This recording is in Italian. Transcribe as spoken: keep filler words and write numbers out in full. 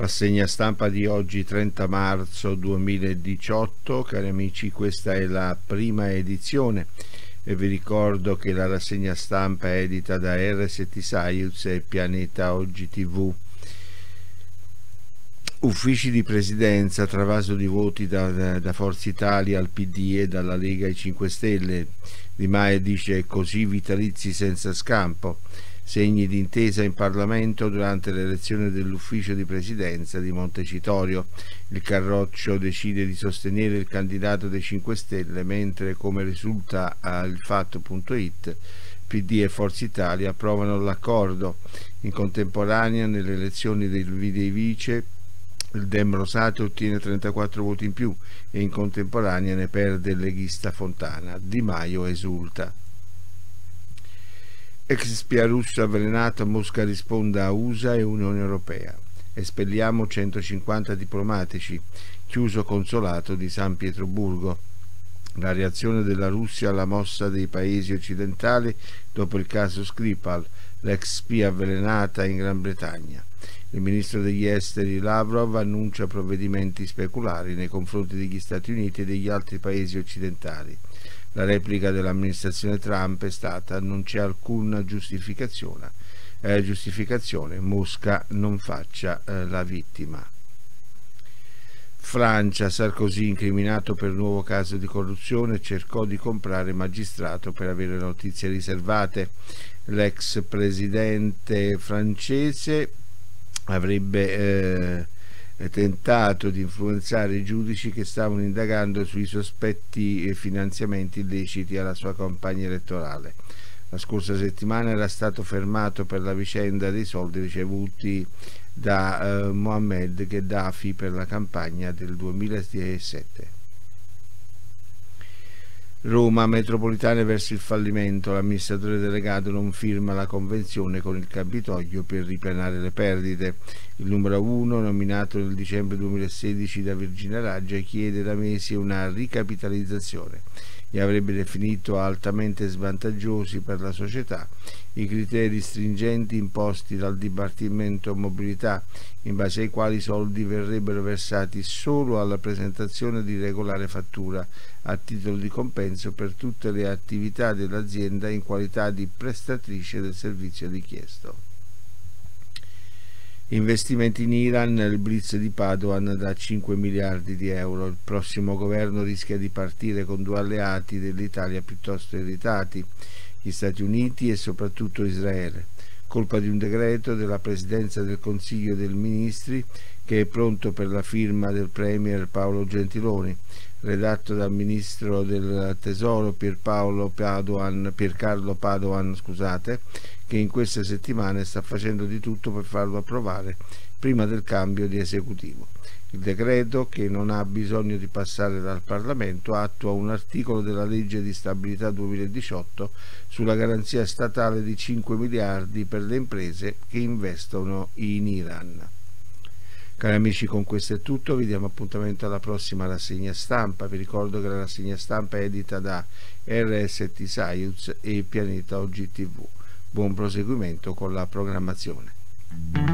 Rassegna stampa di oggi trenta marzo duemiladiciotto. Cari amici, questa è la prima edizione e vi ricordo che la rassegna stampa è edita da R S T Science e Pianeta Oggi tivù. Uffici di presidenza, travaso di voti da, da Forza Italia al P D e dalla Lega ai cinque Stelle. Di Maio dice così vitalizi senza scampo. Segni di intesa in Parlamento durante l'elezione dell'ufficio di presidenza di Montecitorio. Il Carroccio decide di sostenere il candidato dei cinque Stelle, mentre, come risulta al fatto punto it, P D e Forza Italia approvano l'accordo. In contemporanea, nelle elezioni dei vice, il Dem Rosate ottiene trentaquattro voti in più e in contemporanea ne perde il leghista Fontana. Di Maio esulta. Ex spia russa avvelenata, Mosca risponde a U S A e Unione Europea. Espelliamo centocinquanta diplomatici, chiuso consolato di San Pietroburgo. La reazione della Russia alla mossa dei paesi occidentali dopo il caso Skripal, l'ex spia avvelenata in Gran Bretagna. Il ministro degli esteri Lavrov annuncia provvedimenti speculari nei confronti degli Stati Uniti e degli altri paesi occidentali. La replica dell'amministrazione Trump è stata: non c'è alcuna giustificazione, eh, giustificazione, Mosca non faccia eh, la vittima. Francia, Sarkozy incriminato per nuovo caso di corruzione, cercò di comprare magistrato per avere notizie riservate. L'ex presidente francese avrebbe eh, tentato di influenzare i giudici che stavano indagando sui sospetti finanziamenti illeciti alla sua campagna elettorale. La scorsa settimana era stato fermato per la vicenda dei soldi ricevuti da eh, Mohammed Gheddafi per la campagna del duemilasette. Roma, metropolitane verso il fallimento. L'amministratore delegato non firma la convenzione con il Campidoglio per ripianare le perdite. Il numero uno, nominato nel dicembre duemilasedici da Virginia Raggia, chiede da mesi una ricapitalizzazione e avrebbe definito altamente svantaggiosi per la società i criteri stringenti imposti dal Dipartimento Mobilità, in base ai quali i soldi verrebbero versati solo alla presentazione di regolare fattura a titolo di compenso per tutte le attività dell'azienda in qualità di prestatrice del servizio richiesto. Investimenti in Iran, il blitz di Padoan da cinque miliardi di euro. Il prossimo governo rischia di partire con due alleati dell'Italia piuttosto irritati, gli Stati Uniti e soprattutto Israele, colpa di un decreto della Presidenza del Consiglio dei Ministri che è pronto per la firma del Premier Paolo Gentiloni, redatto dal Ministro del Tesoro Pierpaolo Padoan, Piercarlo Padoan, scusate, che in queste settimane sta facendo di tutto per farlo approvare prima del cambio di esecutivo. Il decreto, che non ha bisogno di passare dal Parlamento, attua un articolo della legge di stabilità duemiladiciotto sulla garanzia statale di cinque miliardi per le imprese che investono in Iran. Cari amici, con questo è tutto, vi diamo appuntamento alla prossima rassegna stampa. Vi ricordo che la rassegna stampa è edita da R S T Science e Pianeta Oggi tivù. Buon proseguimento con la programmazione.